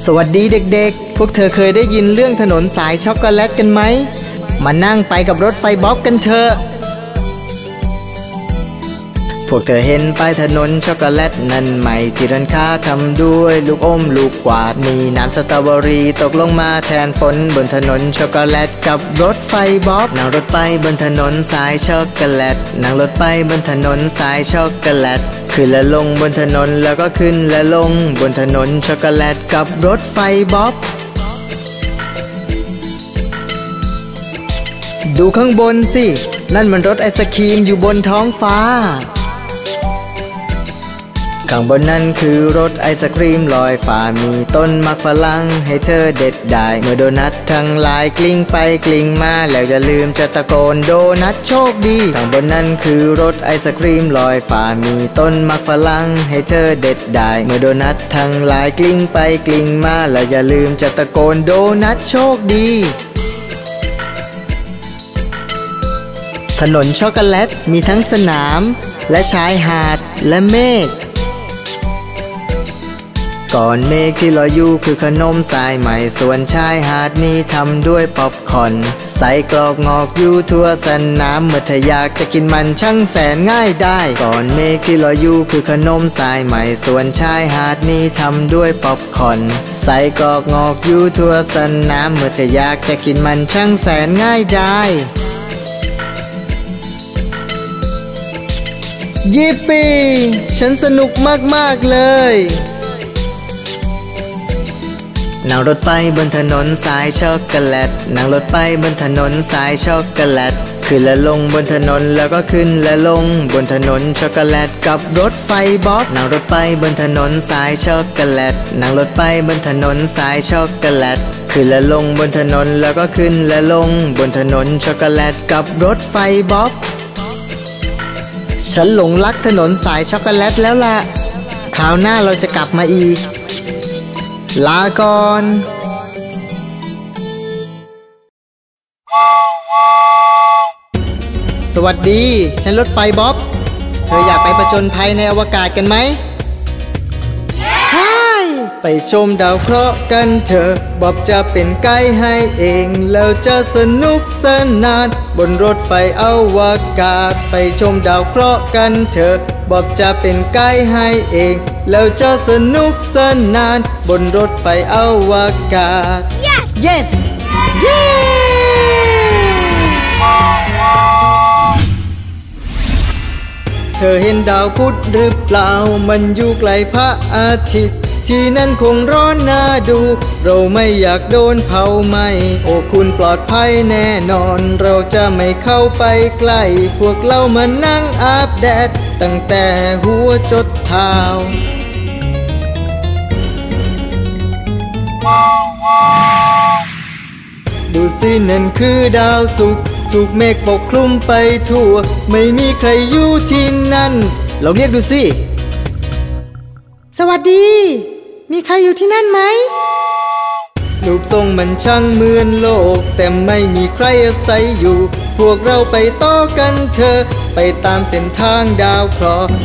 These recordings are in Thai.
สวัสดีเด็กๆพวกเธอเคยได้ยินเรื่องถนนสายช็อกโกแลตกันไหมมานั่งไปกับรถไฟบ๊อบกันเถอะพวกเธอเห็นป้ายถนนช็อกโกแลตนั่นไหมที่ร้านค้าทำด้วยลูกอมลูกกวาดมีน้ำสตรอเบอรี่ตกลงมาแทนฝนบนถนนช็อกโกแลตกับรถไฟบ๊อบนั่งรถไปบนถนนสายช็อกโกแลตนั่งรถไปบนถนนสายช็อกโกแลตขึ้นและลงบนถนนแล้วก็ขึ้นและลงบนถนนช็อกโกแลตกับรถไฟบ๊อบดูข้างบนสินั่นมันรถไอศกรีมอยู่บนท้องฟ้าข้างบนนั้นคือรถไอศกรีมลอยฟ้ามีต้นมักฝรั่งให้เธอเด็ดได้เมื่อโดนัททั้งหลายกลิ้งไปกลิ้งมาแล้วอย่าลืมจะตะโกนโดนัทโชคดีข้างบนนั้นคือรถไอศกรีมลอยฟ้ามีต้นมักฝรั่งให้เธอเด็ดได้เมื่อโดนัททั้งหลายกลิ้งไปกลิ้งมาแล้วอย่าลืมจะตะโกนโดนัทโชคดีถนนช็อกโกแลตมีทั้งสนามและชายหาดและเมฆก่อนเมฆที่ลอยอยู่คือขนมสายไหมส่วนชายหาดนี้ทำด้วยป๊อปคอร์นใส่กรอกงอกอยู่ทั่วสนามเมื่อเธออยากจะกินมันช่างแสนง่ายได้ก่อนเมฆที่ลอยอยู่คือขนมสายไหมส่วนชายหาดนี้ทำด้วยป๊อปคอร์นใส่กรอกงอกอยู่ทั่วสนามเมื่อเธออยากจะกินมันช่างแสนง่ายได้ยิปปี้ฉันสนุกมากๆเลยนั่งรถไปบนถนนสายช็อกโกแลตนั่งรถไปบนถนนสายช็อกโกแลตขึ้นและลงบนถนนแล้วก็ขึ้นและลงบนถนนช็อกโกแลตกับรถไฟบ๊อบนั่งรถไปบนถนนสายช็อกโกแลตนั่งรถไปบนถนนสายช็อกโกแลตขึ้นและลงบนถนนแล้วก็ขึ้นและลงบนถนนช็อกโกแลตกับรถไฟบ๊อบฉันหลงรักถนนสายช็อกโกแลตแล้วล่ะคราวหน้าเราจะกลับมาอีกลาก่อนสวัสดีฉันรถไฟบ๊อบเธออยากไปผจญภัยในอวกาศกันไหมใช่ไปชมดาวเคราะห์กันเถอะบ๊อบจะเป็นไกด์ให้เองแล้วจะสนุกสนานบนรถไฟอวกาศไปชมดาวเคราะห์กันเถอะบ๊อบจะเป็นไกด์ให้เองแล้วจะสนุกสนานบนรถไฟอวกาศ yes เธอเห็นดาวพุธหรือเปล่ามันอยู่ไกลพระอาทิตย์ที่นั่นคงร้อนน่าดูเราไม่อยากโดนเผาไหม้โอ้คุณปลอดภัยแน่นอนเราจะไม่เข้าไปใกล้พวกเรามานั่งอาบแดดตั้งแต่หัวจดเท้าดูสินั่นคือดาวศุกร์ถูกเมฆปกคลุมไปทั่วไม่มีใครอยู่ที่นั่นลองเรียกดูสิสวัสดีมีใครอยู่ที่นั่นไหมรูปทรงมันช่างเหมือนโลกแต่ไม่มีใครอาศัยอยู่พวกเราไปต่อกันเถอะไปตามเส้นทางดาวเคราะห์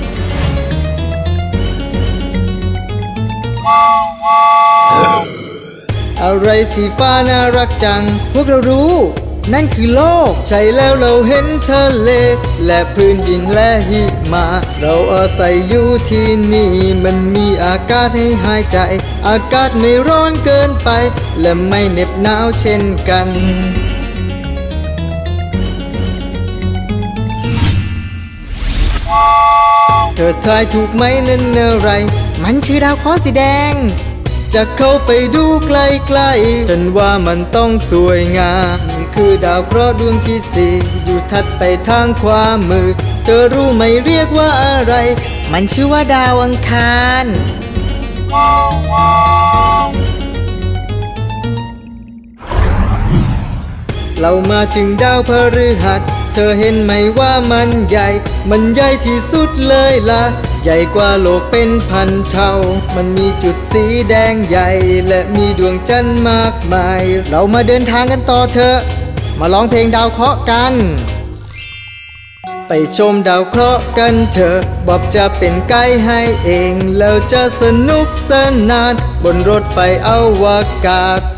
อะไรสีฟ้าน่ารักจังพวกเรารู้นั่นคือโลกใช่แล้วเราเห็นทะเลและพื้นดินและหิมะเราอาศัยอยู่ที่นี่มันมีอากาศให้หายใจอากาศไม่ร้อนเกินไปและไม่เหน็บหนาวเช่นกันเธอทายถูกไหมนั่นอะไรมันคือดาวเคราะห์สีแดงจะเข้าไปดูใกล้ๆฉันว่ามันต้องสวยงามนี่คือดาวเคราะห์ดวงที่สี่อยู่ถัดไปทางขวามือเธอรู้ไหมเรียกว่าอะไรมันชื่อว่าดาวอังคารเรามาถึงดาวพฤหัสเธอเห็นไหมว่ามันใหญ่ที่สุดเลยล่ะใหญ่กว่าโลกเป็นพันเท่ามันมีจุดสีแดงใหญ่และมีดวงจันทร์มากมายเรามาเดินทางกันต่อเถอะมาร้องเพลงดาวเคราะห์กันไปชมดาวเคราะห์กันเถอะบ๊อบจะเป็นไกด์ให้เองแล้วจะสนุกสนานบนรถไฟอวกาศ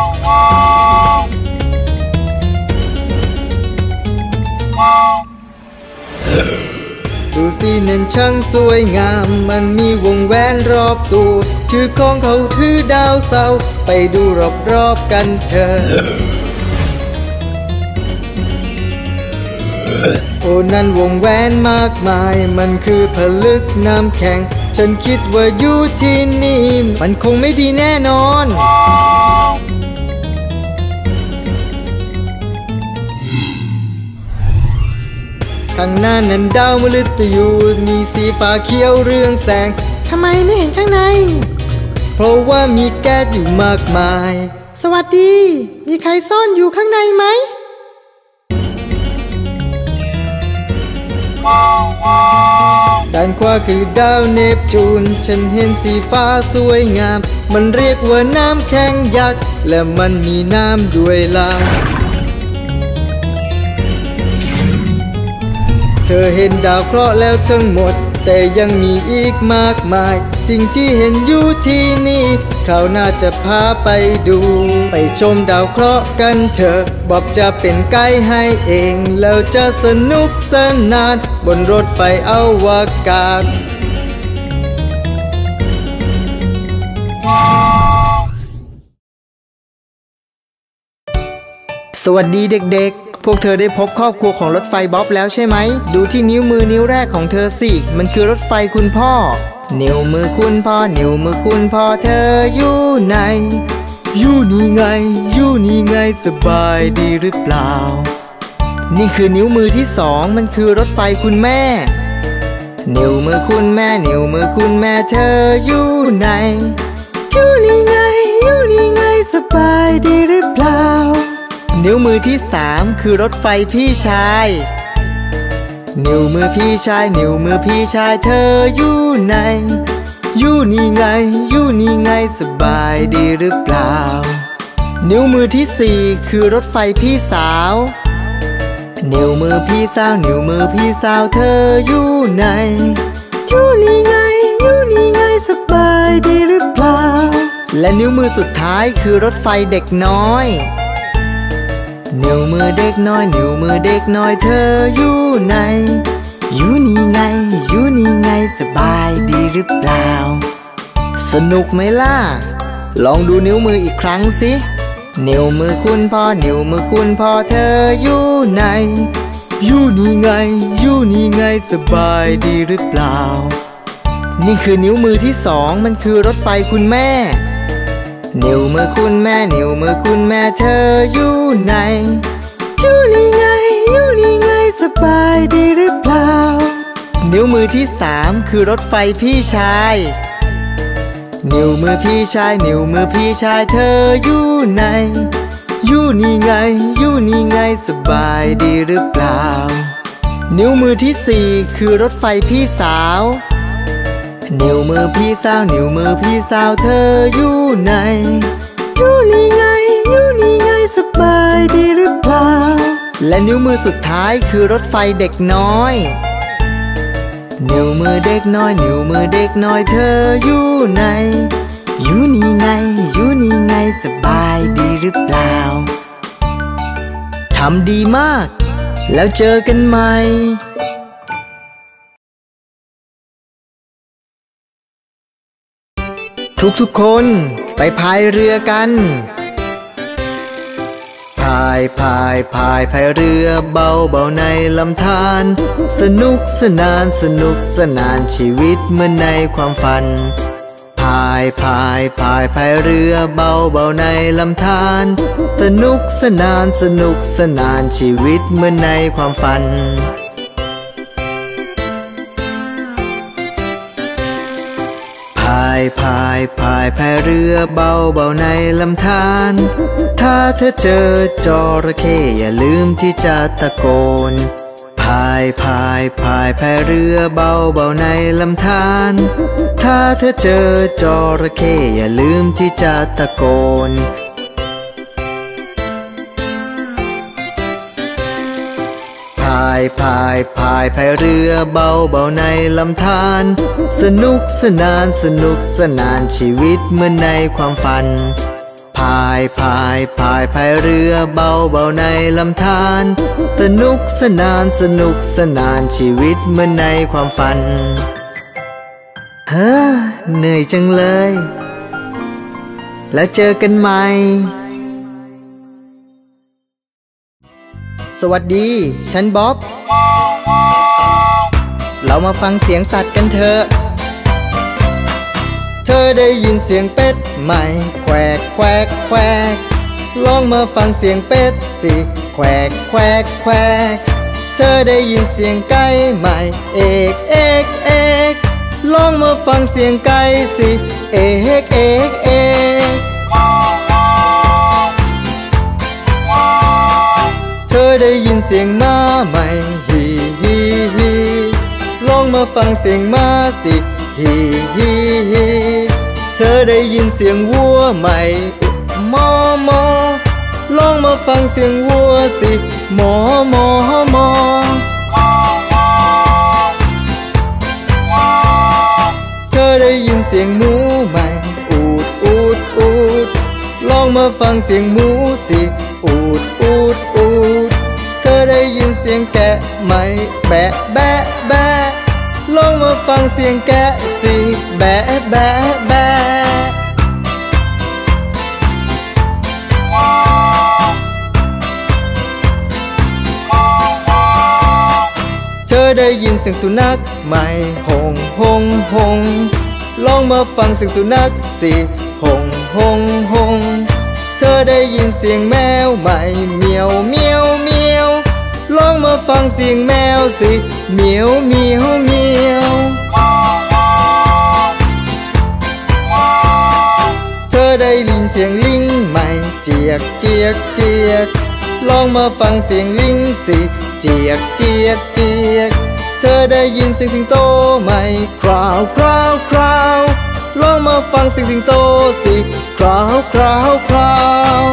ดูสินั่นช่างสวยงามมันมีวงแหวนรอบตัวชื่อของเขาคือดาวเสาร์ไปดูรอบๆกันเถอะโอ้นั่นวงแหวนมากมายมันคือผลึกน้ำแข็งฉันคิดว่าอยู่ที่นี่มันคงไม่ดีแน่นอนข้างหน้านั้นดาวมฤตยูมีสีฟ้าเขียวเรืองแสงทำไมไม่เห็นข้างในเพราะว่ามีแก๊สอยู่มากมายสวัสดีมีใครซ่อนอยู่ข้างในไหมด้านขวาคือดาวเนปจูนฉันเห็นสีฟ้าสวยงามมันเรียกว่าน้ำแข็งยักษ์และมันมีน้ำด้วยล่ะเธอเห็นดาวเคราะห์แล้วทั้งหมดแต่ยังมีอีกมากมายสิ่งที่เห็นอยู่ที่นี่คราวหน้าจะพาไปดูไปชมดาวเคราะห์กันเถอะบ๊อบจะเป็นไกด์ให้เองแล้วจะสนุกสนานบนรถไฟอวกาศสวัสดีเด็กๆพวกเธอได้พบครอบครัวของรถไฟบ๊อบแล้วใช่ไหมดูที่นิ้วมือนิ้วแรกของเธอสิมันคือรถไฟคุณพ่อนิ้วมือคุณพ่อนิ้วมือคุณพ่อเธออยู่ไหนอยู่นี่ไงอยู่นี่ไงสบายดีหรือเปล่านี่คือนิ้วมือที่สองมันคือรถไฟคุณแม่นิ้วมือคุณแม่นิ้วมือคุณแม่เธออยู่ไหนอยู่นี่ไงอยู่นี่ไงสบายดีหรือเปล่านิ้วมือที่สามคือรถไฟพี่ชายนิ้วมือพี่ชายนิ้วมือพี่ชายเธออยู่ไหนอยู่นี่ไงอยู่นี่ไงสบายดีหรือเปล่านิ้วมือที่สี่คือรถไฟพี่สาวนิ้วมือพี่สาวนิ้วมือพี่สาวเธออยู่ไหนอยู่นี่ไงอยู่นี่ไงสบายดีหรือเปล่าและนิ้วมือสุดท้ายคือรถไฟเด็กน้อยนิ้วมือเด็กน้อยนิ้วมือเด็กน้อยเธออยู่ไหนอยู่นี่ไงอยู่นี่ไงสบายดีหรือเปล่าสนุกไหมล่ะลองดูนิ้วมืออีกครั้งสินิ้วมือคุณพ่อนิ้วมือคุณพ่อเธออยู่ไหนอยู่นี่ไงอยู่นี่ไงสบายดีหรือเปล่านี่คือนิ้วมือที่สองมันคือรถไฟคุณแม่นิ้วมือคุณแม่นิ้วมือคุณแม่เธออยู่ไหนอยู่นี่ไงอยู่นี่ไงสบายดีหรือเปล่านิ้วมือที่สามคือรถไฟพี่ชายนิ้วมือพี่ชายนิ้วมือพี่ชายเธออยู่ไหนอยู่นี่ไงอยู่นี่ไงสบายดีหรือเปล่านิ้วมือที่สี่คือรถไฟพี่สาวนิ้วมือพี่สาวนิ้วมือพี่สาวเธออยู่ไหนอยู่นี่ไงอยู่นี่ไงสบายดีหรือเปล่าและนิ้วมือสุดท้ายคือรถไฟเด็กน้อยนิ้วมือเด็กน้อยนิ้วมือเด็กน้อยเธออยู่ไหนอยู่นี่ไงอยู่นี่ไงสบายดีหรือเปล่าทำดีมากแล้วเจอกันใหม่ทุกคนไปพายเรือกันพายเรือเบาๆในลำธารสนุกสนานชีวิตเหมือนในความฝันพายเรือเบาๆในลำธารสนุกสนานชีวิตเหมือนในความฝันพายเรือเบาๆในลำธารถ้าเธอเจอจระเข้อย่าลืมที่จะตะโกนพายเรือเบาๆในลำธารถ้าเธอเจอจระเข้อย่าลืมที่จะตะโกนพพายพายเรือเบาในลำธารสนุกสนานชีวิตเหมือนในความฝันพายเรือเบาในลำธารสนุกสนานชีวิตเหมือนในความฝันเฮ้อเหนื่อยจังเลยแล้วเจอกันใหม่สวัสดีฉันบ๊อบเรามาฟังเสียงสัตว์กันเถอะเธอได้ยินเสียงเป็ดไหมแควกแควกแควกลองมาฟังเสียงเป็ดสิแควกแควกแควกเธอได้ยินเสียงไก่ไหมเอกเอกเอกลองมาฟังเสียงไก่สิเอกเอกเอกเธอได้ยินเสียงม้าไหมฮีฮีฮีลองมาฟังเสียงม้าสิฮีฮีฮีเธอได้ยินเสียงวัวไหมมอมอลองมาฟังเสียงวัวสิมอมอมอเธอได้ยินเสียงหมูไหมอูดอูดอูดลองมาฟังเสียงหมูสิอูดอูดอูดเธอได้ยินเสียงแกะไหมแบะแบะแบะลองมาฟังเสียงแกะสิแบะแบะแบะเธอได้ยินเสียงสุนัขไหมหงหงหงลองมาฟังเสียงสุนัขสิหงหงหงเธอได้ยินเสียงแมวไหมเมียวเมียวเมียวลองมาฟังเสียงแมวสิเมียวเมียวเมียวเธอได้ยินเสียงลิงไหมเจียกเจียกเจียกลองมาฟังเสียงลิงสิเจียกเจียกเจียกเธอได้ยินเสียงสิงโตไหมคราวคราวคราวลองมาฟังเสียงสิงโตสิคราวคราวคราว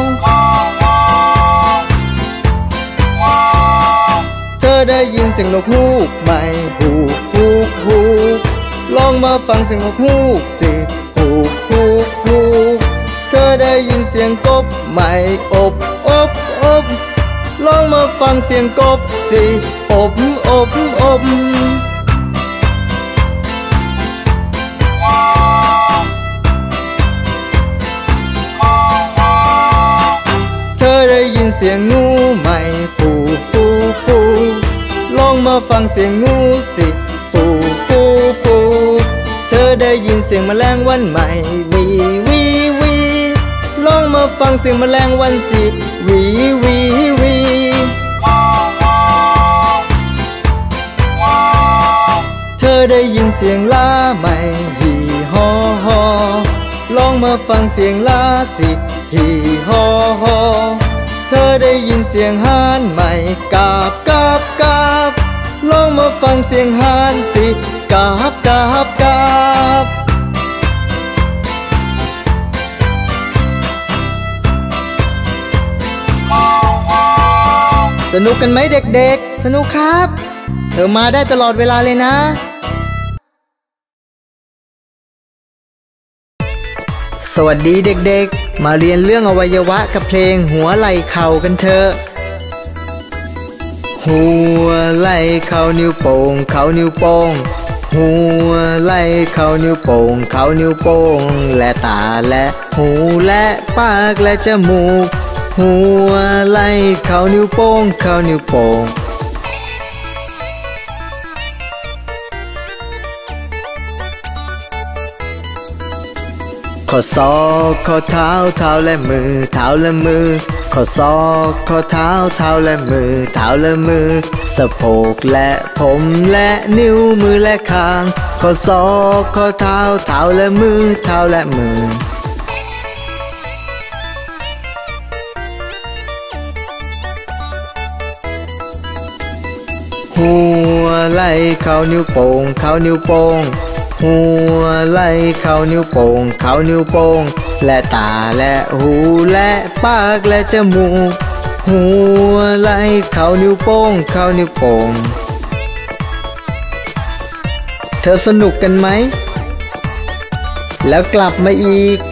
เธอได้ยินเสียงนกฮูกไหมฮูกฮูกฮูกลองมาฟังเสียงนกฮูกสิฮูกฮูกฮูกเธอได้ยินเสียงกบไหมอบอบอบลองมาฟังเสียงกบสิอบอบอบเธอได้ยินเสียงงูไหมฟูฟูฟูลองมาฟังเสียงงูสิฟูฟูฟูเธอได้ยินเสียงแมลงวันไหมวีวีวีลองมาฟังเสียงแมลงวันสิวีวีวีเธอได้ยินเสียงล้าไหมฮีฮอฮอลองมาฟังเสียงล้าสิฮีฮอฮอเธอได้ยินเสียงห่านไหมกาบกาบกาบลองมาฟังเสียงห่านสิกาบกาบกาบสนุกกันไหมเด็กๆสนุกครับเธอมาได้ตลอดเวลาเลยนะสวัสดีเด็กๆมาเรียนเรื่องอวัยวะกับเพลงหัวไหล่เข่ากันเถอะหัวไหล่เข่านิ้วโป้งเข่านิ้วโป้งหัวไหล่เข่านิ้วโป้งเข่านิ้วโป้งและตาและหูและปากและจมูกหัวไหล่เข่านิ้วโป้งเข่านิ้วโป้งข้อศอกข้อเท้าเท้าและมือเท้าและมือข้อศอกข้อเท้าเท้าและมือเท้าและมือสะโพกและผมและนิ้วมือและคางข้อศอกข้อเท้าเท้าและมือเท้าและมือหัวไหล่เข่านิ้วโป้งเข่านิ้วโป้งหัวไหล่เข่านิ้วโป้งเข่านิ้วโป้งและตาและหูและปากและจมูกหัวไหล่เข้านิ้วโป้งเข้านิ้วโป้งเธอสนุกกันไหมแล้วกลับมาอีก